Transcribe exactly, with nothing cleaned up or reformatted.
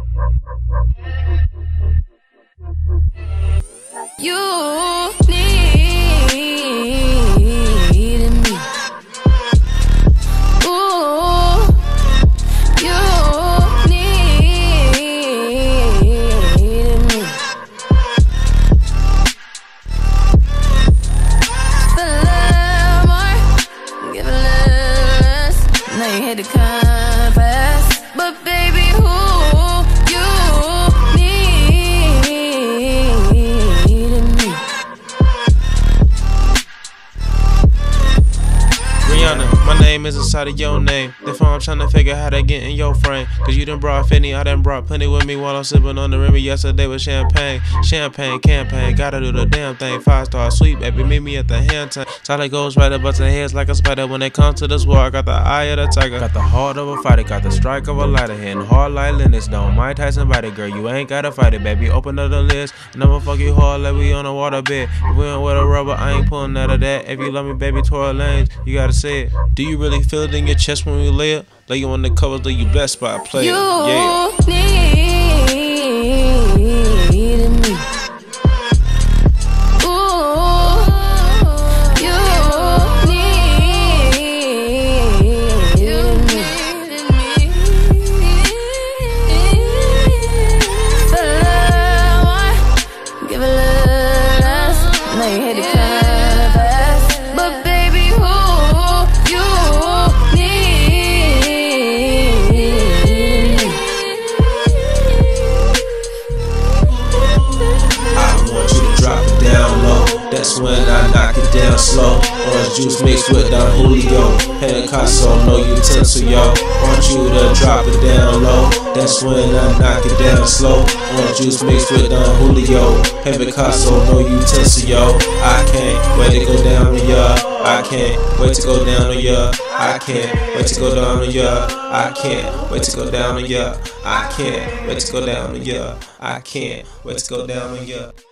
You needed me. Ooh, you needed me. Feel a little more, give a little less. Now you hit the compass, but baby, who you my name is inside of your name. Therefore I'm trying to figure how to get in your frame. Cause you done brought Finny, I done brought plenty with me while I'm sipping on the Remy yesterday with champagne. Champagne campaign, gotta do the damn thing. Five star sweet, baby, meet me at the hand tank. Solid goes right up the heads like a spider. When it comes to this war, I got the eye of the tiger. Got the heart of a fighter, got the strike of a lighter. Hitting hard like Lennox, don't Mike Tyson body. Girl, you ain't gotta fight it, baby, open up the list. And I'ma fuck you hard like we on a water bed. If we ain't with a rubber, I ain't pulling out of that. If you love me, baby, twirl lanes, you gotta say it. Do you really feel it in your chest when we lay it? Lay you on the covers, lay you blessed by a player. You yeah. needed me. Ooh, you needed me. Feel a little more, give a little less. Now you hit the compass, but baby, who you need? I want you to drop it down low. That's when I knock it down slow. Orange juice mixed with Don Julio. Picasso, know you tinsel, yo. Want you to drop it down low. That's when I knock it down slow. Orange juice mixed with Don Julio. Picasso, know you tinsel, yo. I can't wait to go down on ya. I can't wait to go down on ya. I can't wait to go down on ya. I can't wait to go down on ya. I can't wait to go down on ya. I can't wait to go down on ya.